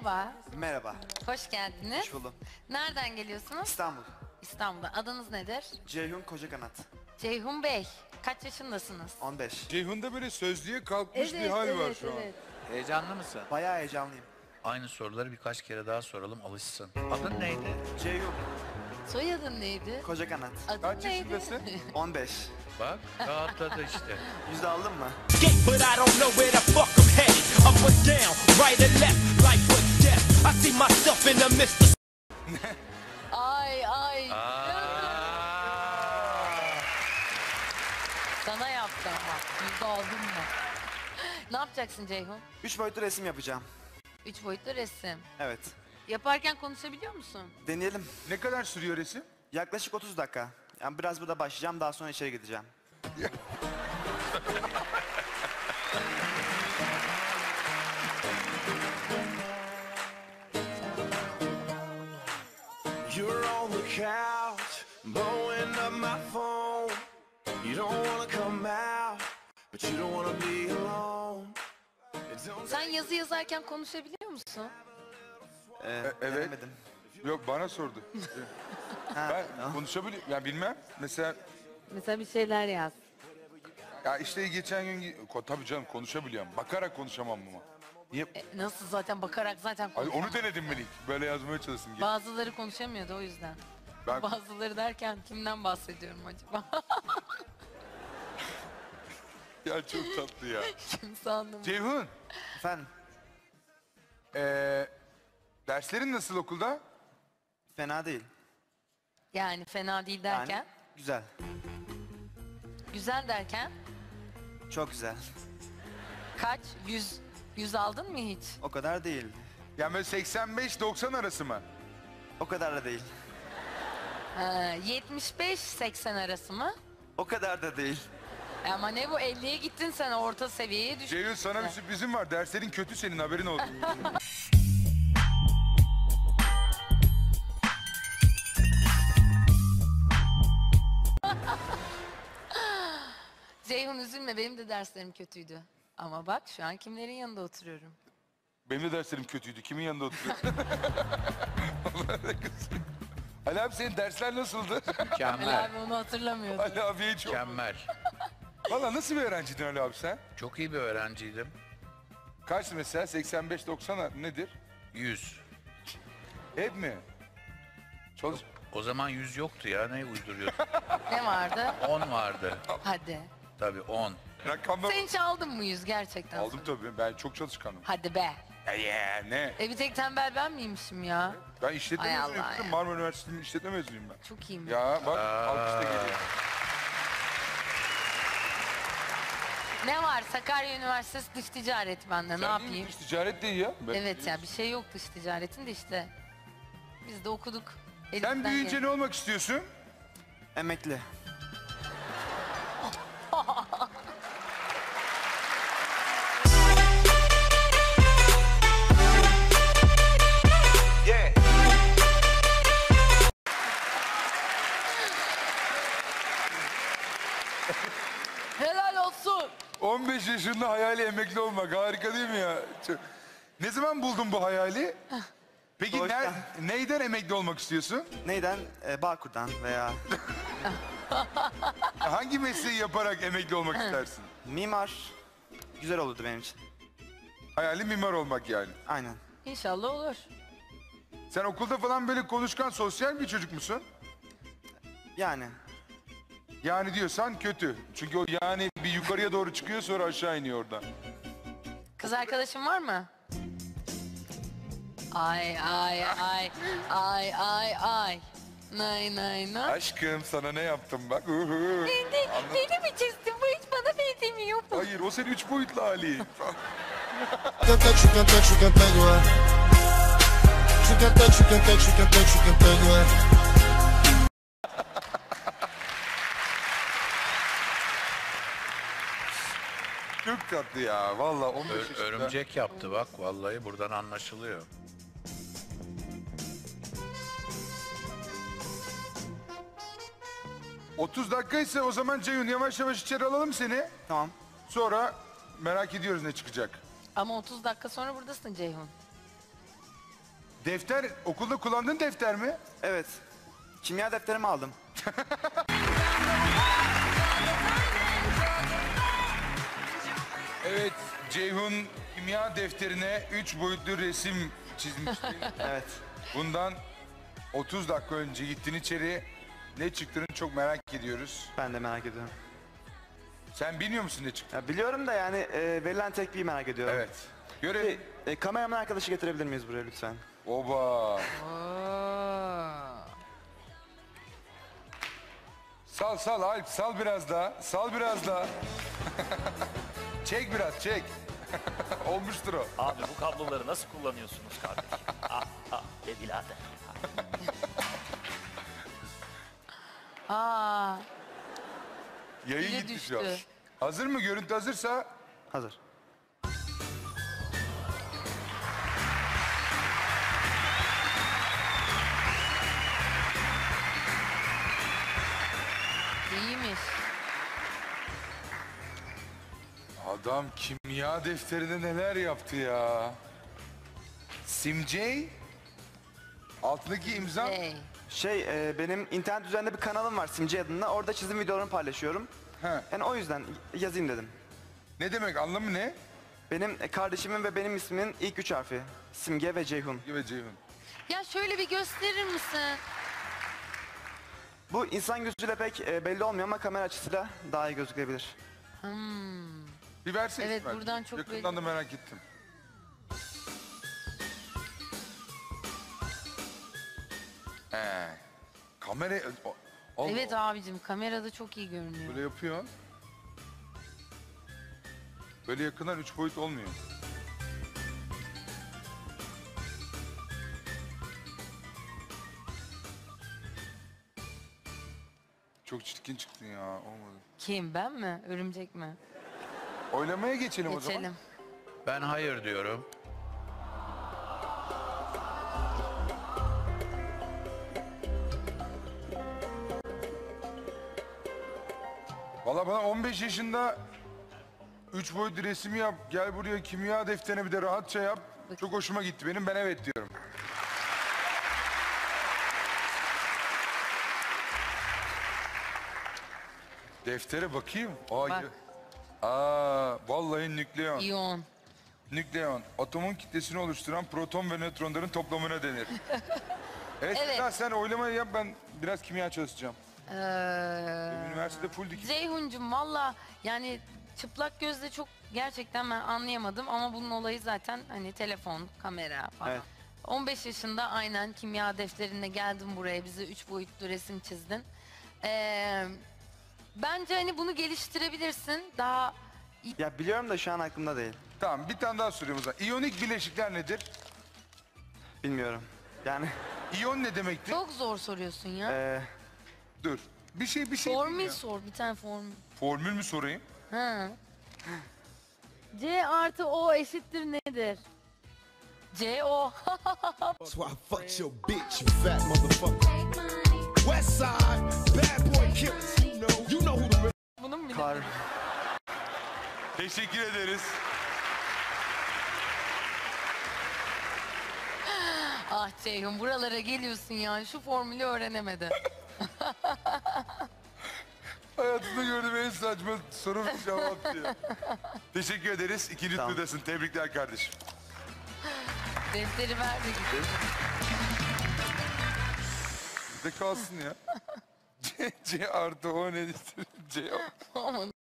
Merhaba. Merhaba. Hoş geldiniz. Hoş buldum. Nereden geliyorsunuz? İstanbul. İstanbul'da. Adınız nedir? Ceyhun Kocakanat. Ceyhun Bey. Kaç yaşındasınız? 15. Ceyhun'da böyle sözlüğe kalkmış bir hal var şu an. Heyecanlı mısın? Bayağı heyecanlıyım. Aynı soruları birkaç kere daha soralım, alışsın. Adın neydi? Ceyhun Soyadın neydi? Kocakanat. Adın Kaç neydi? yaşındasın? 15. Bak, rahatladı işte. Yüzde aldın mı? But I don't know where the fuck I'm headed. Up or down, right or left, life or death. I see myself in the midst of... Ay ay. Sana yaptım ama. Yüzde aldın mı? Ne yapacaksın Ceyhun? 3 boyutlu resim yapacağım. 3 boyutlu resim. Evet. Yaparken konuşabiliyor musun? Deneyelim. Ne kadar sürüyor resim? Yaklaşık 30 dakika. Yani biraz burada başlayacağım, daha sonra içeri gideceğim. You're on the couch, blowing up my phone. You don't wanna come out, but you don't wanna be alone. Sen yazı yazarken konuşabiliyor musun? Evet. Denemedim. Yok bana sordu. Ben konuşabiliyorum. Ya bilmem. Mesela Mesela bir şeyler yaz. ya işte geçen gün tabii canım konuşabiliyorum. Bakarak konuşamam ama. Niye? Nasıl zaten bakarak zaten Ay, konuşamam. onu denedim ben ilk. Böyle yazmaya çalıştım. Bazıları konuşamıyordu o yüzden. Ben Bazıları derken kimden bahsediyorum acaba? ya çok tatlı ya. Kimse anlamıyor. Ceyhun, Efendim, derslerin nasıl okulda? fena değil. Yani fena değil Yani derken, güzel. güzel derken Çok güzel. kaç? 100 aldın mı hiç? O kadar değil. Yani böyle 85-90 arası mı? O kadar da değil. 75-80 arası mı? O kadar da değil. Ama ne bu 50'ye gittin sen orta seviyeye düştün. Ceyhun sana bir sürprizim var. Derslerin kötü senin haberin olsun. Ceyhun üzülme benim de derslerim kötüydü. Ama bak şu an kimlerin yanında oturuyorum. Benim de derslerim kötüydü. Kimin yanında oturuyorsun? Ali abi senin dersler nasıldı? Ali Mükemmel, abi onu hatırlamıyordu. Ali abiye çok... mükemmel. Valla nasıl bir öğrenciydin Ali abi sen? Çok iyi bir öğrenciydim. Kaçtı mesela? 85-90 nedir? 100. Hep mi? Çalış... O zaman 100 yoktu ya, ne uyduruyorsun? Ne vardı? 10 vardı. Hadi. Tabii 10. Rakamlar... Sen hiç aldın mı 100 gerçekten? Aldım tabii. Ben çok çalışkanım. Hadi be. Ne? Bir tek tembel ben miymişim ya? Ben işletme Ay mezunuyum. Allah kızım. ya. Marmara Üniversitesi'nin işletme mezunuyum ben. Çok iyiyim. Ya bak alkışta geliyor. Ne var? Sakarya Üniversitesi Dış Ticaret bende. Ne Sen değil mi? yapayım? Dış ticaret değil ya. Evet ya bir şey yok dış ticaretin de işte. Biz de okuduk. Sen Elimizden büyüyünce geldi. ne olmak istiyorsun? Emekli. Helal olsun. 15 yaşında hayali emekli olmak harika değil mi ya? Ne zaman buldun bu hayali? Peki Doğuştan. neyden emekli olmak istiyorsun? Neyden? Bağkur'dan veya Hangi mesleği yaparak emekli olmak istersin? mimar. Güzel olurdu benim için. Hayali mimar olmak yani. Aynen. İnşallah olur. Sen okulda falan böyle konuşkan sosyal bir çocuk musun? Yani. Yani diyorsan kötü. Çünkü o yani bir yukarıya doğru çıkıyor sonra aşağı iniyor oradan. Kız arkadaşın var mı? Ay ay ay ay ay ay. Nay nay nay. Aşkım sana ne yaptım bak. Beni mi çizdin? Bu hiç bana benzemiyor. Hayır o senin 3 boyutlu hali. Tu cantes igual. Tu cantes igual. Çok tatlı ya valla 15 yaşında. Örümcek yaptı bak, vallahi buradan anlaşılıyor. ...30 dakikaysa o zaman Ceyhun yavaş yavaş içeri alalım seni. Tamam. Sonra merak ediyoruz ne çıkacak. Ama 30 dakika sonra buradasın Ceyhun. Defter, okulda kullandığın defter mi? Evet. Kimya defterimi aldım. Evet, Ceyhun kimya defterine 3 boyutlu resim çizmişti. Evet. Bundan 30 dakika önce gittin içeri. Ne çıktığını çok merak ediyoruz. Ben de merak ediyorum. Sen bilmiyor musun ne çıktı? Ya biliyorum da yani verilen tekliği merak ediyorum. Evet. Görelim. Kameraman arkadaşı getirebilir miyiz buraya lütfen? Oba. Sal Alp, sal biraz daha. Sal biraz daha. Çek biraz, çek. Olmuştur o. Abi bu kabloları nasıl kullanıyorsunuz kardeşim? Be birader. Aa, Yayın biri gitti şu an. düştü. Hazır mı? Görüntü hazırsa Hazır. iyiymiş. adam kimya defterinde neler yaptı ya. Simcey altındaki imza Hey. Benim internet üzerinde bir kanalım var Simce adında. Orada çizim videolarımı paylaşıyorum. He. Yani o yüzden yazayım dedim. Ne demek, anlamı ne? Benim kardeşimin ve benim ismimin ilk 3 harfi. Simge ve Ceyhun. Gibi Ceyhun. Ya şöyle bir gösterir misin? Bu insan gözüyle pek belli olmuyor ama kamera açısıyla daha iyi gözükebilir. Bir versene. Evet, İsmail. buradan çok Yakından da merak ettim. Kamera... Allah, Evet abicim, kamerada çok iyi görünüyor. böyle yapıyor. Böyle yakından 3 boyut olmuyor. Çok çirkin çıktın ya, olmadı. Kim, ben mi? Örümcek mi? Oylamaya geçelim o zaman. Geçelim. Ben hayır diyorum. Valla bana 15 yaşında 3 boyutlu resim yap, gel buraya kimya defterine bir de rahatça yap. Çok hoşuma gitti benim, ben evet diyorum. Deftere bakayım. Bak. Vallahi nükleon. İyon. Nükleon, atomun kitlesini oluşturan proton ve nötronların toplamına denir. Evet, Evet. Seda, sen oylamayı yap, ben biraz kimya çalışacağım. Üniversitede full dikim. Ceyhuncum valla yani çıplak gözle çok gerçekten ben anlayamadım ama bunun olayı zaten hani telefon, kamera falan. Evet. 15 yaşında aynen kimya defterine geldin buraya, bize 3 boyutlu resim çizdin. Bence hani bunu geliştirebilirsin. Daha Ya biliyorum da şu an aklımda değil. Tamam, bir tane daha soruyorum o zaman. İyonik bileşikler nedir? Bilmiyorum. Yani İyon ne demektir? çok zor soruyorsun ya. Dur. Bir şey Formül ya. sor, bir tane formül. Formül mü sorayım? Ha. C artı O eşittir nedir? CO. That's why I fucked your bitch, you fat motherfucker. West side, bad boy killers. You know who the Bunu mu kar. bilemedim? Teşekkür ederiz. Ah Ceyhun, buralara geliyorsun ya. Şu formülü öğrenemedi. Hayatımda gördüğüm en saçma soru ve cevap diye. Teşekkür ederiz. İkinci Tamam. turdasın. Tebrikler kardeşim. Defteri ver de gidelim. Bizde kalsın ya. C artı O nedir? C Aman